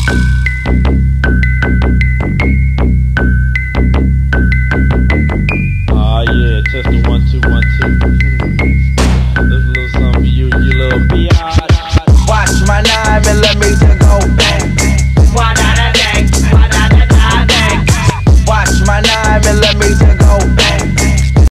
Yeah, testing 1 2 1 2. There's a little something for you, you little B.